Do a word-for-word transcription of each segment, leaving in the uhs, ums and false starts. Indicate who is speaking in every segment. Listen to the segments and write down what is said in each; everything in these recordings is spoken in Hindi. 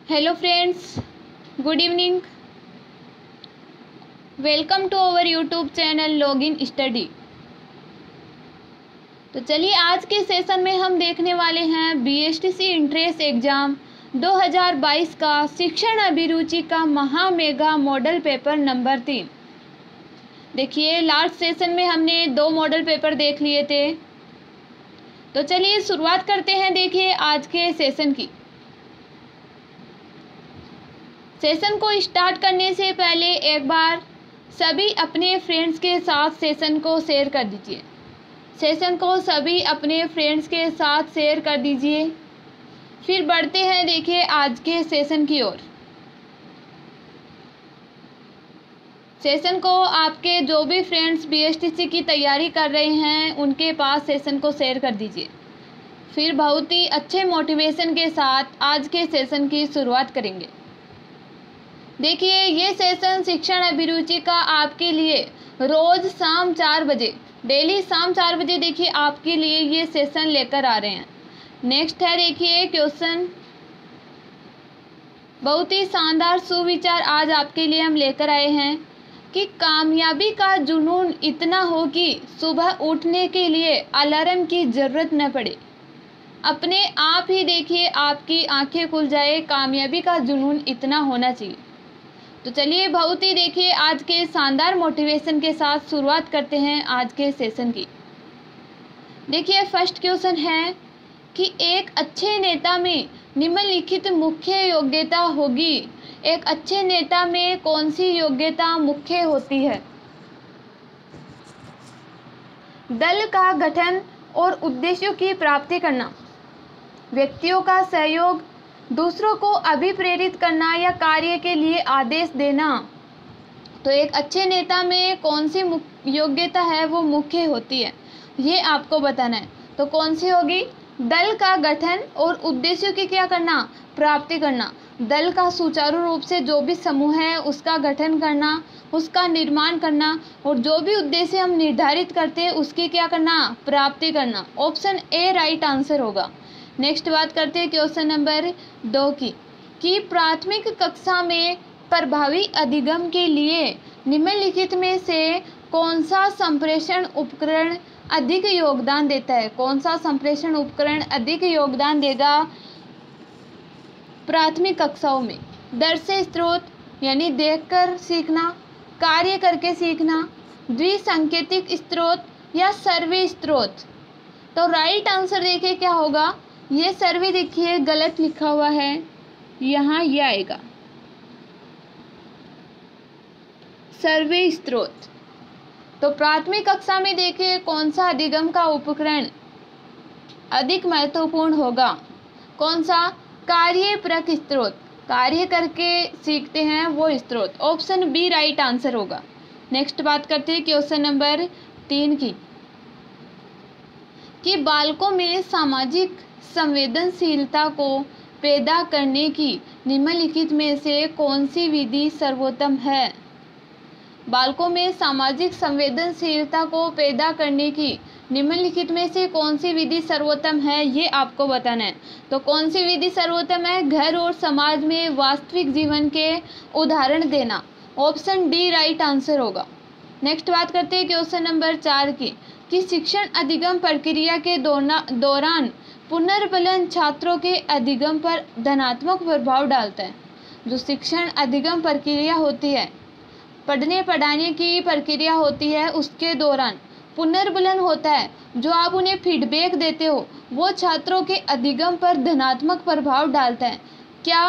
Speaker 1: Hello friends, good evening. Welcome to our YouTube channel login study. तो चलिए आज के सेशन में हम देखने वाले हैं बीएसटीसी इंट्रेंस एग्ज़ाम दो हज़ार बाईस का शिक्षण अभिरुचि का महा मेगा मॉडल पेपर नंबर तीन। देखिए लास्ट सेशन में हमने दो मॉडल पेपर देख लिए थे, तो चलिए शुरुआत करते हैं। देखिए आज के सेशन की। सेशन को स्टार्ट करने से पहले एक बार सभी अपने फ्रेंड्स के साथ सेशन को शेयर कर दीजिए। सेशन को सभी अपने फ्रेंड्स के साथ शेयर कर दीजिए। फिर बढ़ते हैं देखिए आज के सेशन की ओर। सेशन को आपके जो भी फ्रेंड्स बीएसटीसी की तैयारी कर रहे हैं उनके पास सेशन को शेयर कर दीजिए। फिर बहुत ही अच्छे मोटिवेशन के साथ आज के सेशन की शुरुआत करेंगे। देखिए ये सेशन शिक्षण अभिरुचि का आपके लिए रोज़ शाम चार बजे डेली शाम चार बजे देखिए आपके लिए ये सेशन लेकर आ रहे हैं। नेक्स्ट है देखिए क्वेश्चन, बहुत ही शानदार सुविचार आज आपके लिए हम लेकर आए हैं कि कामयाबी का जुनून इतना हो कि सुबह उठने के लिए अलार्म की ज़रूरत न पड़े। अपने आप ही देखिए आपकी आंखें खुल जाए। कामयाबी का जुनून इतना होना चाहिए। तो चलिए बहुत ही देखिए आज के शानदार मोटिवेशन के साथ शुरुआत करते हैं आज के सेशन की। देखिए फर्स्ट क्वेश्चन है कि एक अच्छे नेता में निम्नलिखित मुख्य योग्यता होगी। एक अच्छे नेता में कौन सी योग्यता मुख्य होती है? दल का गठन और उद्देश्यों की प्राप्ति करना, व्यक्तियों का सहयोग, दूसरों को अभिप्रेरित करना या कार्य के लिए आदेश देना। तो एक अच्छे नेता में कौन सी योग्यता है वो मुख्य होती है, ये आपको बताना है। तो कौन सी होगी? दल का गठन और उद्देश्यों की क्या करना? प्राप्ति करना। दल का सुचारू रूप से जो भी समूह है उसका गठन करना, उसका निर्माण करना और जो भी उद्देश्य हम निर्धारित करते हैं उसकी क्या करना? प्राप्ति करना। ऑप्शन ए राइट आंसर होगा। नेक्स्ट बात करते हैं क्वेश्चन नंबर दो की कि प्राथमिक कक्षा में प्रभावी अधिगम के लिए निम्नलिखित में से कौन सा संप्रेषण उपकरण अधिक योगदान देता है? कौन सा संप्रेषण उपकरण अधिक योगदान देगा प्राथमिक कक्षाओं में? दृश्य स्रोत यानी देखकर सीखना, कार्य करके सीखना, द्विसंकेतिक स्रोत या सर्वे स्रोत। तो राइट आंसर देखिए क्या होगा। ये सर्वे देखिए गलत लिखा हुआ है, यहाँ ये आएगा सर्वे स्रोत। तो प्राथमिक कक्षा में देखिए कौन सा अधिगम का उपकरण अधिक महत्वपूर्ण होगा? कौन सा? कार्यप्रक स्रोत, कार्य करके सीखते हैं वो स्रोत। ऑप्शन बी राइट आंसर होगा। नेक्स्ट बात करते हैं क्वेश्चन नंबर तीन की कि बालकों में सामाजिक संवेदनशीलता को पैदा करने की निम्नलिखित में से कौन सी विधि सर्वोत्तम है? बालकों में सामाजिक संवेदनशीलता को पैदा करने की निम्नलिखित में से कौन सी विधि सर्वोत्तम है, ये आपको बताना है। तो कौन सी विधि सर्वोत्तम है? घर और समाज में वास्तविक जीवन के उदाहरण देना। ऑप्शन डी राइट आंसर होगा। नेक्स्ट बात करते हैं क्वेश्चन नंबर चार की कि शिक्षण अधिगम प्रक्रिया के दौरान पुनर्बलन छात्रों के अधिगम पर धनात्मक प्रभाव डालता है। जो शिक्षण अधिगम प्रक्रिया होती है, पढ़ने पढ़ाने की प्रक्रिया होती है, उसके दौरान पुनर्बलन होता है। जो आप उन्हें फीडबैक देते हो वो छात्रों के अधिगम पर धनात्मक प्रभाव डालता है। क्या?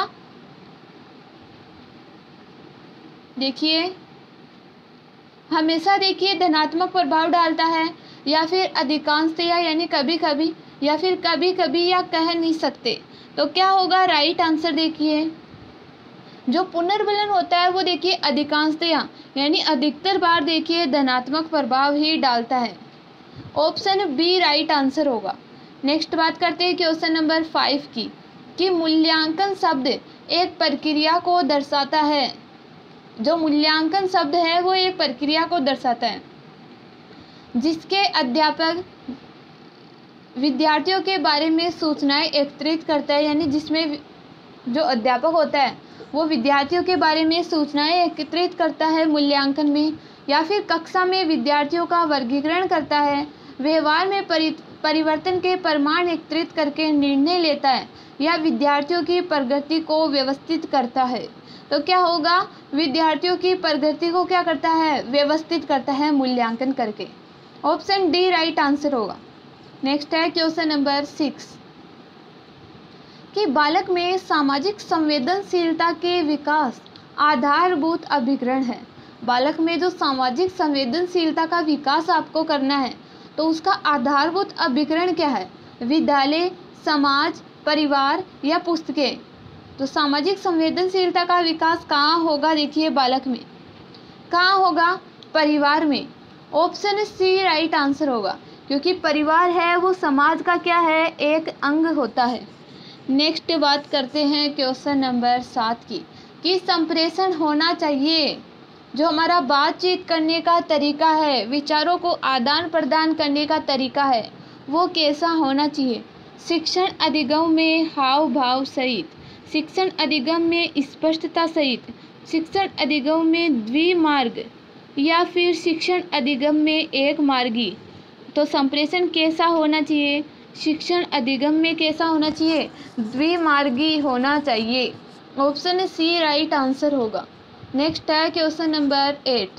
Speaker 1: देखिए हमेशा देखिए धनात्मक प्रभाव डालता है या फिर अधिकांशतया यानी कभी कभी या फिर कभी कभी या कह नहीं सकते। तो क्या होगा? राइट आंसर देखिए जो पुनर्बलन होता है वो देखिए अधिकांशतया यानी अधिकतर बार देखिए धनात्मक प्रभाव ही डालता है। ऑप्शन बी राइट आंसर होगा। नेक्स्ट बात करते हैं क्वेश्चन नंबर फाइव की कि मूल्यांकन शब्द एक प्रक्रिया को दर्शाता है। जो मूल्यांकन शब्द है वो एक प्रक्रिया को दर्शाता है जिसके अध्यापक विद्यार्थियों के बारे में सूचनाएं एकत्रित करता है, यानी जिसमें जो अध्यापक होता है वो विद्यार्थियों के बारे में सूचनाएं एकत्रित करता है मूल्यांकन में, या फिर कक्षा में विद्यार्थियों का वर्गीकरण करता है, व्यवहार में परि परिवर्तन के प्रमाण एकत्रित करके निर्णय लेता है, या विद्यार्थियों की प्रगति को व्यवस्थित करता है। तो क्या होगा, विद्यार्थियों की प्रगति को क्या करता है, व्यवस्थित करता है मूल्यांकन करके। ऑप्शन डी राइट आंसर होगा। नेक्स्ट है क्वेश्चन नंबर सिक्स कि बालक में सामाजिक संवेदनशीलता के विकास आधारभूत अभिकरण है। बालक में जो सामाजिक संवेदनशीलता का विकास आपको करना है तो उसका आधारभूत अभिकरण क्या है, विद्यालय, समाज, परिवार या पुस्तकें। तो सामाजिक संवेदनशीलता का विकास कहाँ होगा, देखिए बालक में कहाँ होगा, परिवार में। ऑप्शन सी राइट आंसर होगा, क्योंकि परिवार है वो समाज का क्या है, एक अंग होता है। नेक्स्ट बात करते हैं क्वेश्चन नंबर सात की कि संप्रेषण होना चाहिए। जो हमारा बातचीत करने का तरीका है, विचारों को आदान प्रदान करने का तरीका है, वो कैसा होना चाहिए। शिक्षण अधिगम में हाव भाव सहित, शिक्षण अधिगम में स्पष्टता सहित, शिक्षण अधिगम में द्विमार्ग, या फिर शिक्षण अधिगम में एक मार्गी। तो संप्रेषण कैसा होना चाहिए, शिक्षण अधिगम में कैसा होना चाहिए, द्विमार्गी होना चाहिए। ऑप्शन सी राइट आंसर होगा। नेक्स्ट है क्वेश्चन नंबर एट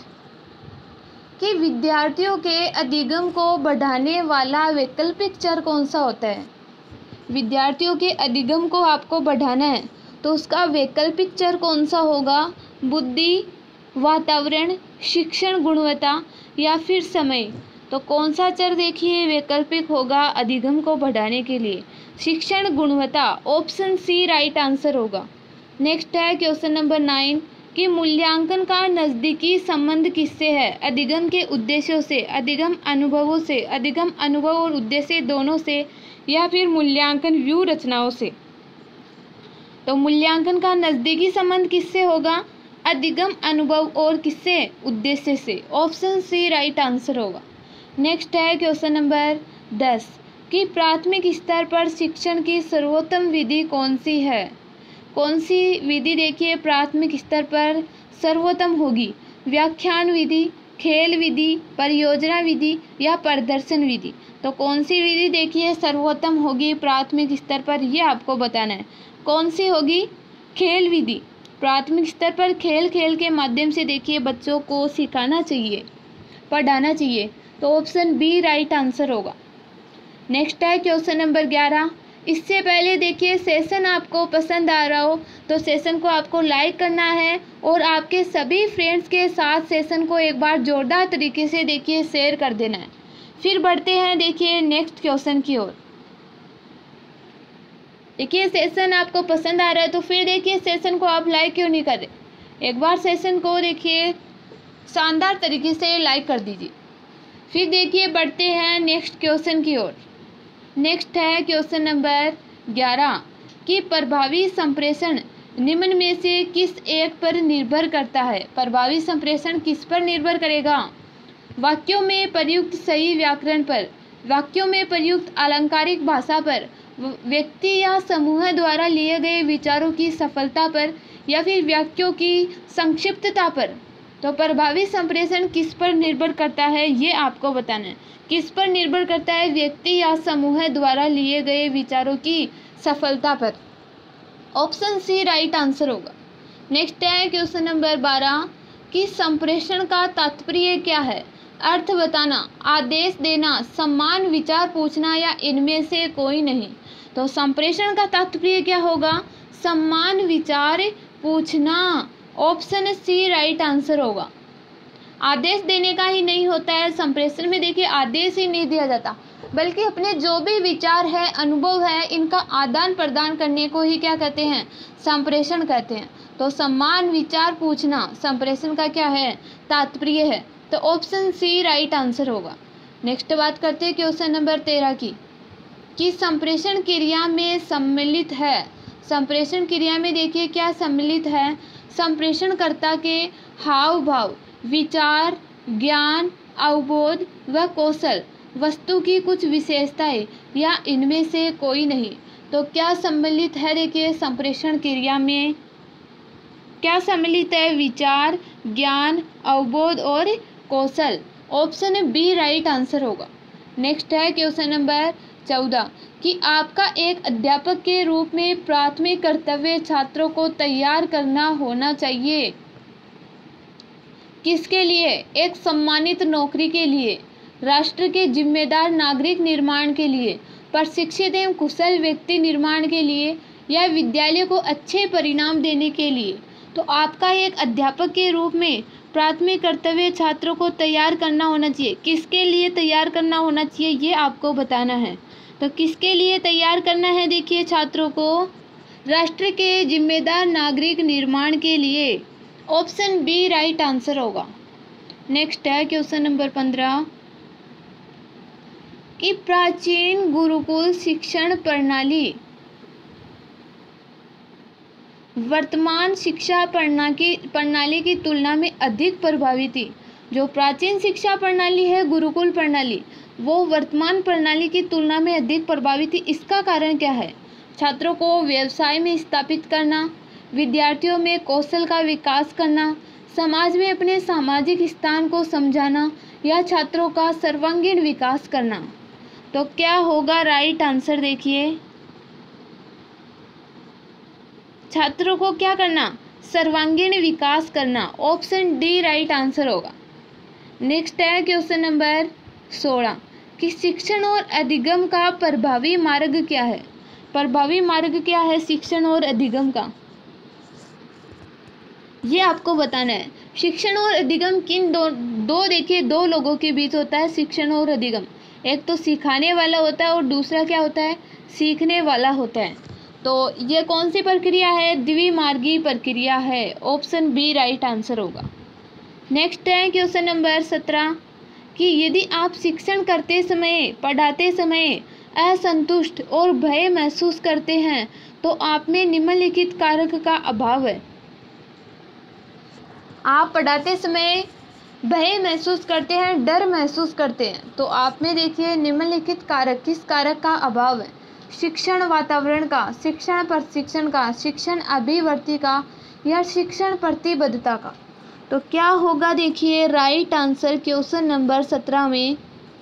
Speaker 1: कि विद्यार्थियों के अधिगम को बढ़ाने वाला वैकल्पिक चर कौन सा होता है। विद्यार्थियों के अधिगम को आपको बढ़ाना है तो उसका वैकल्पिक चर कौन सा होगा, बुद्धि, वातावरण, शिक्षण गुणवत्ता या फिर समय। तो कौन सा चर देखिए वैकल्पिक होगा अधिगम को बढ़ाने के लिए, शिक्षण गुणवत्ता। ऑप्शन सी राइट आंसर होगा। नेक्स्ट है क्वेश्चन नंबर नाइन कि मूल्यांकन का नज़दीकी संबंध किससे है, अधिगम के उद्देश्यों से, अधिगम अनुभवों से, अधिगम अनुभव और उद्देश्य दोनों से, या फिर मूल्यांकन व्यू रचनाओं से। तो मूल्यांकन का नज़दीकी संबंध किससे होगा, अधिगम अनुभव और किससे, उद्देश्य से। ऑप्शन सी राइट आंसर होगा। नेक्स्ट है क्वेश्चन नंबर दस कि प्राथमिक स्तर पर शिक्षण की सर्वोत्तम विधि कौन सी है। कौन सी विधि देखिए प्राथमिक स्तर पर सर्वोत्तम होगी, व्याख्यान विधि, खेल विधि, परियोजना विधि या प्रदर्शन विधि। तो कौन सी विधि देखिए सर्वोत्तम होगी प्राथमिक स्तर पर, ये आपको बताना है। कौन सी होगी, खेल विधि। प्राथमिक स्तर पर खेल खेल के माध्यम से देखिए बच्चों को सिखाना चाहिए, पढ़ाना चाहिए। तो ऑप्शन बी राइट आंसर होगा। नेक्स्ट है क्वेश्चन नंबर ग्यारह। इससे पहले देखिए सेशन आपको पसंद आ रहा हो तो सेशन को आपको लाइक करना है और आपके सभी फ्रेंड्स के साथ सेशन को एक बार जोरदार तरीके से देखिए शेयर कर देना है। फिर बढ़ते हैं देखिए नेक्स्ट क्वेश्चन की ओर। देखिए सेशन आपको पसंद आ रहा है तो फिर देखिए सेशन को आप लाइक क्यों नहीं कर रहे, एक बार सेशन को देखिए शानदार तरीके से लाइक कर दीजिए। फिर देखिए बढ़ते हैं नेक्स्ट क्वेश्चन की ओर। नेक्स्ट है क्वेश्चन नंबर ग्यारह कि प्रभावी संप्रेषण निम्न में से किस एक पर निर्भर करता है। प्रभावी संप्रेषण किस पर निर्भर करेगा, वाक्यों में प्रयुक्त सही व्याकरण पर, वाक्यों में प्रयुक्त अलंकारिक भाषा पर, व्यक्ति या समूह द्वारा लिए गए विचारों की सफलता पर, या फिर वाक्यों की संक्षिप्तता पर। तो प्रभावी संप्रेषण किस पर निर्भर करता है ये आपको बताना है। किस पर निर्भर करता है, व्यक्ति या समूह द्वारा लिए गए विचारों की सफलता पर। ऑप्शन सी राइट आंसर होगा। नेक्स्ट है क्वेश्चन नंबर बारह कि संप्रेषण का तात्पर्य क्या है। अर्थ बताना, आदेश देना, सम्मान, विचार पूछना या इनमें से कोई नहीं। तो संप्रेषण का तात्पर्य क्या होगा, सम्मान, विचार पूछना। ऑप्शन सी राइट आंसर होगा। आदेश देने का ही नहीं होता है संप्रेषण में, देखिए आदेश ही नहीं दिया जाता बल्कि अपने जो भी विचार है, अनुभव है, इनका आदान प्रदान करने को ही क्या कहते हैं, संप्रेषण कहते हैं। तो सम्मान, विचार पूछना संप्रेषण का क्या है, तात्पर्य है। तो ऑप्शन सी राइट आंसर होगा। नेक्स्ट बात करते हैं क्वेश्चन नंबर तेरह की कि संप्रेषण क्रिया में सम्मिलित है। संप्रेषण क्रिया में देखिए क्या सम्मिलित है, संप्रेषणकर्ता के हाव भाव, विचार, ज्ञान, अवबोध व कौशल, वस्तु की कुछ विशेषताएं या इनमें से कोई नहीं। तो क्या सम्मिलित है, देखिए संप्रेषण क्रिया में क्या सम्मिलित है, विचार, ज्ञान, अवबोध और कौशल। ऑप्शन बी राइट आंसर होगा। नेक्स्ट है क्वेश्चन नंबर चौदह कि आपका एक अध्यापक के रूप में प्राथमिक कर्तव्य छात्रों को तैयार करना होना चाहिए किसके लिए, एक सम्मानित नौकरी के लिए, राष्ट्र के जिम्मेदार नागरिक निर्माण के लिए, प्रशिक्षित एवं कुशल व्यक्ति निर्माण के लिए, या विद्यालय को अच्छे परिणाम देने के लिए। तो आपका एक अध्यापक के रूप में प्राथमिक कर्तव्य छात्रों को तैयार करना होना चाहिए, किसके लिए तैयार करना होना चाहिए ये आपको बताना है। तो किसके लिए तैयार करना है, देखिए छात्रों को राष्ट्र के जिम्मेदार नागरिक निर्माण के लिए। ऑप्शन बी राइट आंसर होगा। नेक्स्ट है क्वेश्चन नंबर पंद्रह कि प्राचीन गुरुकुल शिक्षण प्रणाली वर्तमान शिक्षा प्रणाली की प्रणाली की तुलना में अधिक प्रभावी थी। जो प्राचीन शिक्षा प्रणाली है गुरुकुल प्रणाली, वो वर्तमान प्रणाली की तुलना में अधिक प्रभावी थी। इसका कारण क्या है, छात्रों को व्यवसाय में स्थापित करना, विद्यार्थियों में कौशल का विकास करना, समाज में अपने सामाजिक स्थान को समझाना, या छात्रों का सर्वांगीण विकास करना। तो क्या होगा राइट आंसर, देखिए छात्रों को क्या करना, सर्वांगीण विकास करना। ऑप्शन डी राइट आंसर होगा। नेक्स्ट है क्वेश्चन नंबर सोलह कि शिक्षण और अधिगम का प्रभावी मार्ग क्या है। प्रभावी मार्ग क्या है शिक्षण और अधिगम का, ये आपको बताना है। शिक्षण और अधिगम किन दो दो देखिए दो लोगों के बीच होता है शिक्षण और अधिगम। एक तो सिखाने वाला होता है और दूसरा क्या होता है, सीखने वाला होता है। तो ये कौन सी प्रक्रिया है, द्विमार्गी प्रक्रिया है। ऑप्शन बी राइट आंसर होगा। नेक्स्ट है क्वेश्चन नंबर सत्रह कि यदि आप शिक्षण करते समय, पढ़ाते समय असंतुष्ट और भय महसूस करते हैं तो आप में निम्नलिखित कारक का अभाव है। आप पढ़ाते समय भय महसूस करते हैं, डर महसूस करते हैं, तो आप में देखिए निम्नलिखित कारक, किस कारक का अभाव है, शिक्षण वातावरण का, शिक्षण प्रशिक्षण का, शिक्षण अभिवृत्ति का, या शिक्षण प्रतिबद्धता का। तो क्या होगा देखिए राइट आंसर क्वेश्चन नंबर सत्रह में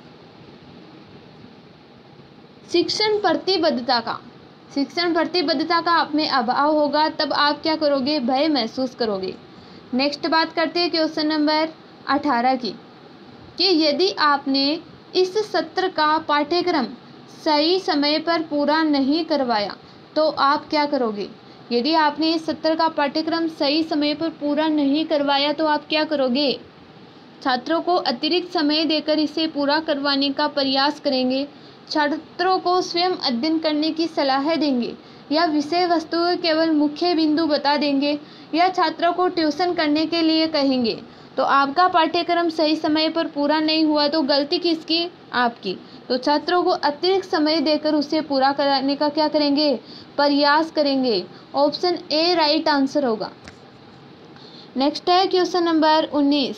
Speaker 1: शिक्षण प्रतिबद्धता का। शिक्षण प्रतिबद्धता का आप में अभाव होगा, तब आप क्या करोगे, भय महसूस करोगे। नेक्स्ट बात करते हैं क्वेश्चन नंबर अठारह की कि यदि आपने इस सत्र का पाठ्यक्रम सही समय पर पूरा नहीं करवाया तो आप क्या करोगे। यदि आपने इस सत्र का पाठ्यक्रम सही समय पर पूरा नहीं करवाया तो आप क्या करोगे, छात्रों को अतिरिक्त समय देकर इसे पूरा करवाने का प्रयास करेंगे, छात्रों को स्वयं अध्ययन करने की सलाह देंगे, या विषय वस्तु के केवल मुख्य बिंदु बता देंगे, या छात्रों को ट्यूशन करने के लिए कहेंगे। तो आपका पाठ्यक्रम सही समय पर पूरा नहीं हुआ तो गलती किसकी, आपकी। तो छात्रों को अतिरिक्त समय देकर उसे पूरा कराने का क्या करेंगे, प्रयास करेंगे। ऑप्शन ए राइट आंसर होगा। नेक्स्ट है क्वेश्चन नंबर उन्नीस।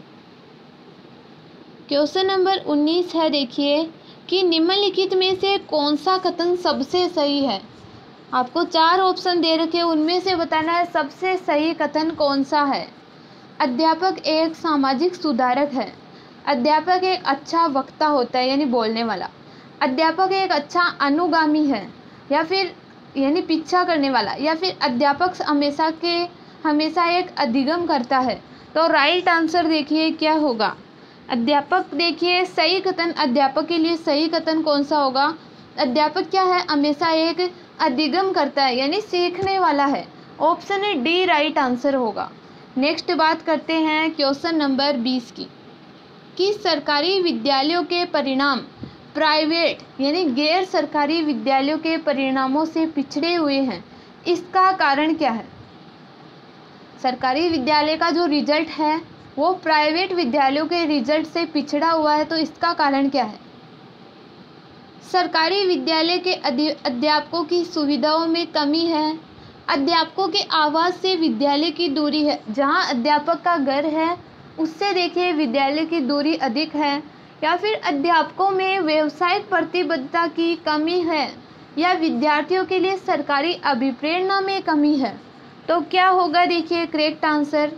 Speaker 1: क्वेश्चन नंबर उन्नीस है देखिए कि निम्नलिखित में से कौन सा कथन सबसे सही है। आपको चार ऑप्शन दे रखे, उनमें से बताना है सबसे सही कथन कौन सा है। अध्यापक एक सामाजिक सुधारक है, अध्यापक एक अच्छा वक्ता होता है यानी बोलने वाला, अध्यापक एक अच्छा अनुगामी है, या फिर यानी पीछा करने वाला, या फिर अध्यापक हमेशा के हमेशा एक अधिगम करता है। तो राइट आंसर देखिए क्या होगा, अध्यापक। देखिए सही कथन अध्यापक के लिए सही कथन कौन सा होगा, अध्यापक क्या है, हमेशा एक अधिगम करता है यानी सीखने वाला है। ऑप्शन डी राइट आंसर होगा। नेक्स्ट बात करते हैं क्वेश्चन नंबर बीस की कि सरकारी विद्यालयों के परिणाम प्राइवेट यानी गैर सरकारी विद्यालयों के परिणामों से पिछड़े हुए हैं, इसका कारण क्या है। सरकारी विद्यालय का जो रिजल्ट है वो प्राइवेट विद्यालयों के रिजल्ट से पिछड़ा हुआ है, तो इसका कारण क्या है। सरकारी विद्यालय के अध्यापकों की सुविधाओं में कमी है, अध्यापकों के आवास से विद्यालय की दूरी है, जहां अध्यापक का घर है उससे देखिए विद्यालय की दूरी अधिक है, या फिर अध्यापकों में व्यावसायिक प्रतिबद्धता की कमी है, या विद्यार्थियों के लिए सरकारी अभिप्रेरणा में कमी है। तो क्या होगा, देखिए करेक्ट आंसर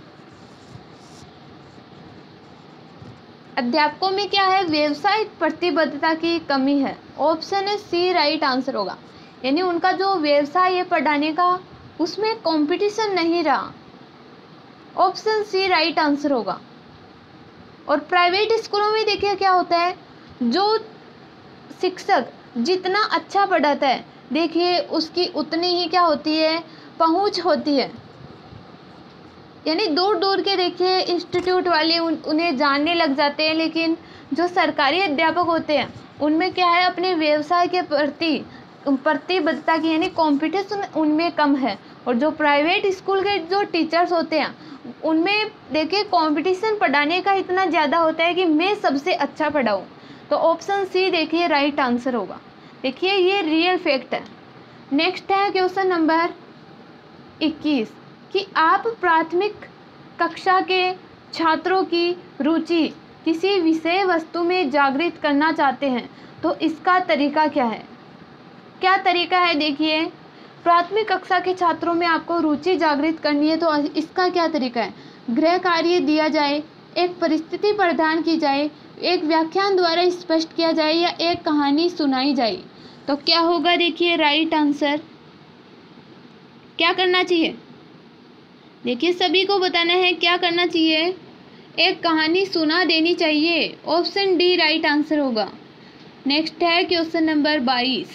Speaker 1: अध्यापकों में क्या है, व्यावसायिक प्रतिबद्धता की कमी है। ऑप्शन है सी राइट आंसर होगा। यानी उनका जो व्यवसाय है पढ़ाने का, उसमें कंपटीशन नहीं रहा। ऑप्शन सी राइट आंसर होगा। और प्राइवेट स्कूलों में देखिए क्या होता है, जो शिक्षक जितना अच्छा पढ़ाता है देखिए उसकी उतनी ही क्या होती है, पहुंच होती है। यानी दूर दूर के देखिए इंस्टीट्यूट वाले उन, उन्हें जानने लग जाते हैं। लेकिन जो सरकारी अध्यापक होते हैं उनमें क्या है, अपने व्यवसाय के प्रति प्रतिबद्धता की यानी कंपटीशन उनमें कम है। और जो प्राइवेट स्कूल के जो टीचर्स होते हैं उनमें देखिए कंपटीशन पढ़ाने का इतना ज़्यादा होता है कि मैं सबसे अच्छा पढ़ाऊँ। तो ऑप्शन सी देखिए राइट आंसर होगा। देखिए ये रियल फैक्ट है। नेक्स्ट है क्वेश्चन नंबर इक्कीस कि आप प्राथमिक कक्षा के छात्रों की रुचि किसी विषय वस्तु में जागृत करना चाहते हैं, तो इसका तरीका क्या है। क्या तरीका है, देखिए प्राथमिक कक्षा के छात्रों में आपको रुचि जागृत करनी है, तो इसका क्या तरीका है। गृह कार्य दिया जाए, एक परिस्थिति प्रदान की जाए, एक व्याख्यान द्वारा स्पष्ट किया जाए, या एक कहानी सुनाई जाए। तो क्या होगा, देखिए राइट आंसर क्या करना चाहिए। देखिए सभी को बताना है क्या करना चाहिए, एक कहानी सुना देनी चाहिए। ऑप्शन डी राइट आंसर होगा। नेक्स्ट है क्वेश्चन नंबर बाईस,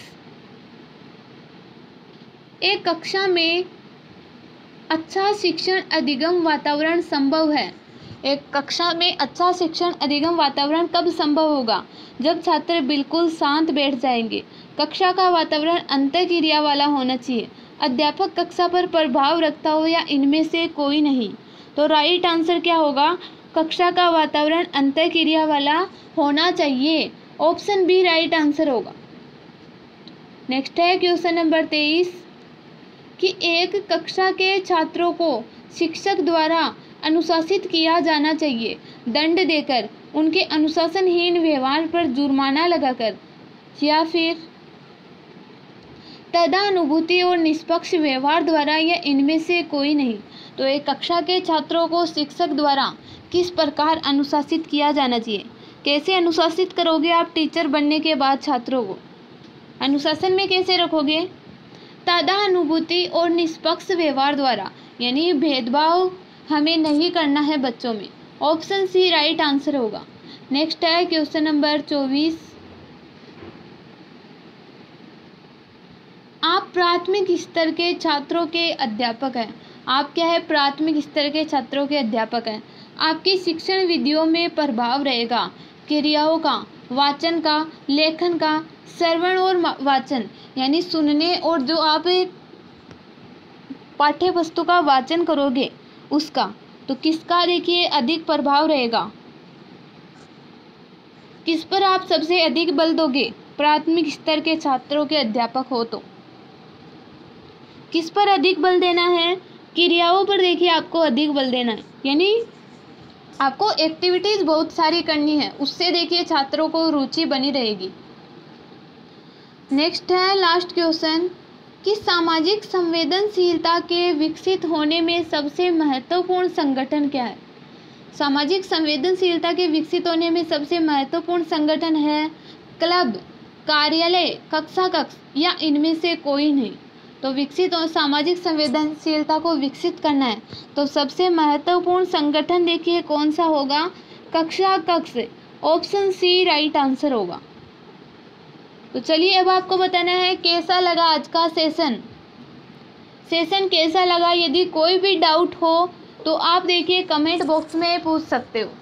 Speaker 1: एक कक्षा में अच्छा शिक्षण अधिगम वातावरण संभव है। एक कक्षा में अच्छा शिक्षण अधिगम वातावरण कब संभव होगा, जब छात्र बिल्कुल शांत बैठ जाएंगे। कक्षा का वातावरण अंतःक्रिया वाला होना चाहिए, अध्यापक कक्षा पर प्रभाव रखता हो, या इनमें से कोई नहीं। तो राइट आंसर क्या होगा, कक्षा का वातावरण अंतःक्रिया वाला होना चाहिए। ऑप्शन बी राइट आंसर होगा। नेक्स्ट है क्वेश्चन नंबर तेईस कि एक कक्षा के छात्रों को शिक्षक द्वारा अनुशासित किया जाना चाहिए, दंड देकर, उनके अनुशासनहीन व्यवहार पर जुर्माना लगाकर, या फिर तदानुभूति और निष्पक्ष व्यवहार द्वारा, या इनमें से कोई नहीं। तो एक कक्षा के छात्रों को शिक्षक द्वारा किस प्रकार अनुशासित किया जाना चाहिए। कैसे अनुशासित करोगे आप टीचर बनने के बाद छात्रों को, अनुशासन में कैसे रखोगे। तदानुभूति और निष्पक्ष व्यवहार द्वारा, यानी भेदभाव हमें नहीं करना है बच्चों में। ऑप्शन सी राइट आंसर होगा। नेक्स्ट है क्वेश्चन नंबर चौबीस, आप प्राथमिक स्तर के छात्रों के अध्यापक हैं। आप क्या है, प्राथमिक स्तर के छात्रों के अध्यापक हैं। आपकी शिक्षण विधियों में प्रभाव रहेगा क्रियाओं का, वाचन का, लेखन का, श्रवण और वाचन यानी सुनने, और जो आप पाठ्य वस्तु का वाचन करोगे उसका। तो किसका देखिए अधिक प्रभाव रहेगा, किस पर आप सबसे अधिक बल दोगे। प्राथमिक स्तर के छात्रों के अध्यापक हो तो किस पर अधिक बल देना है, क्रियाओं पर देखिए आपको अधिक बल देना है। यानी आपको एक्टिविटीज बहुत सारी करनी है, उससे देखिए छात्रों को रुचि बनी रहेगी। नेक्स्ट है लास्ट क्वेश्चन कि सामाजिक संवेदनशीलता के विकसित होने में सबसे महत्वपूर्ण संगठन क्या है। सामाजिक संवेदनशीलता के विकसित होने में सबसे महत्वपूर्ण संगठन है क्लब, कार्यालय, कक्षा कक्ष, या इनमें से कोई नहीं। तो विकसित और सामाजिक संवेदनशीलता को विकसित करना है तो सबसे महत्वपूर्ण संगठन देखिए कौन सा होगा, कक्षा कक्ष। ऑप्शन सी राइट आंसर होगा। तो चलिए अब आपको बताना है कैसा लगा आज का सेशन। सेशन कैसा लगा, यदि कोई भी डाउट हो तो आप देखिए कमेंट बॉक्स में पूछ सकते हो।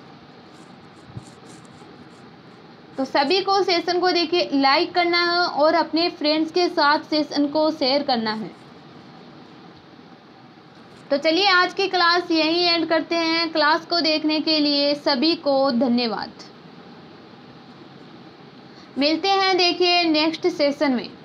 Speaker 1: तो सभी को सेशन को देखिए लाइक करना है और अपने फ्रेंड्स के साथ सेशन को शेयर करना है। तो चलिए आज की क्लास यहीं एंड करते हैं। क्लास को देखने के लिए सभी को धन्यवाद। मिलते हैं देखिए नेक्स्ट सेशन में।